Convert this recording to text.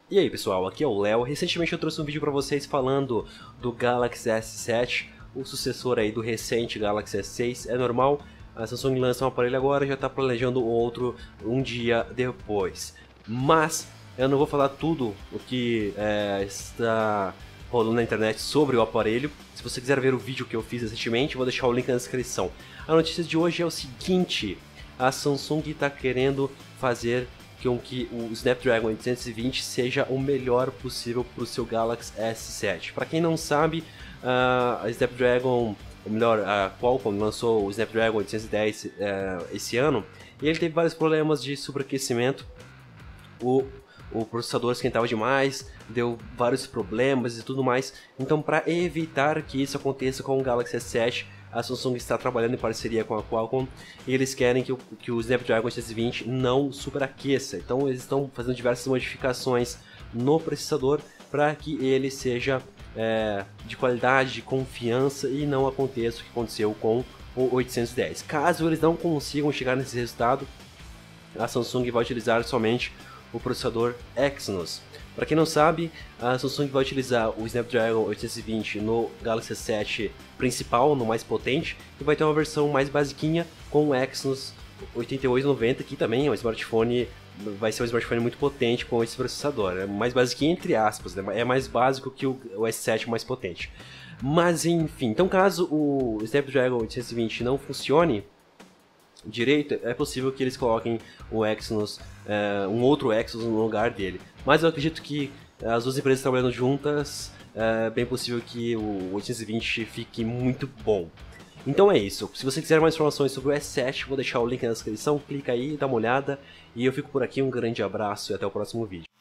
E aí pessoal, aqui é o Léo. Recentemente eu trouxe um vídeo para vocês falando do Galaxy S7, o sucessor aí do recente Galaxy S6. É normal, a Samsung lança um aparelho agora e já está planejando outro um dia depois. Mas eu não vou falar tudo o que está rolando na internet sobre o aparelho. Se você quiser ver o vídeo que eu fiz recentemente, vou deixar o link na descrição. A notícia de hoje é o seguinte: a Samsung está querendo fazer com que o Snapdragon 820 seja o melhor possível para o seu Galaxy S7. Para quem não sabe, a Snapdragon, ou melhor, a Qualcomm lançou o Snapdragon 810 esse ano, e ele teve vários problemas de superaquecimento. O processador esquentava demais, deu vários problemas e tudo mais. Então, para evitar que isso aconteça com o Galaxy S7, a Samsung está trabalhando em parceria com a Qualcomm e eles querem que o Snapdragon 820 não superaqueça. Então eles estão fazendo diversas modificações no processador para que ele seja de qualidade, de confiança e não aconteça o que aconteceu com o 810. Caso eles não consigam chegar nesse resultado, a Samsung vai utilizar somente o processador Exynos. Para quem não sabe, a Samsung vai utilizar o Snapdragon 820 no Galaxy S7 principal, no mais potente, e vai ter uma versão mais basiquinha com o Exynos 8890, que também é um smartphone, vai ser um smartphone muito potente com esse processador. É mais basiquinho entre aspas, né? É mais básico que o S7 mais potente. Mas enfim, então caso o Snapdragon 820 não funcione direito, é possível que eles coloquem o Exynos, um outro Exynos no lugar dele. Mas eu acredito que as duas empresas trabalhando juntas, é bem possível que o 820 fique muito bom. Então é isso. Se você quiser mais informações sobre o S7, vou deixar o link na descrição, clica aí, dá uma olhada. E eu fico por aqui, um grande abraço e até o próximo vídeo.